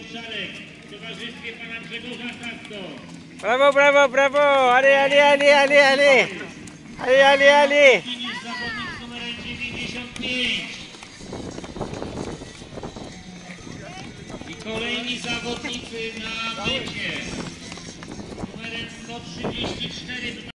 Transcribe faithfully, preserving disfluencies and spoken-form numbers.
obszarek w towarzystwie pana Grzegorza Sasto. Brawo, brawo, brawo! Ali, Ali, Ali, Ali, Ali! Ali, Ali, Ali! Zawodnik z numerem dziewięćdziesiąt pięć. I kolejni zawodnicy na mecie. Numerem sto trzydzieści cztery.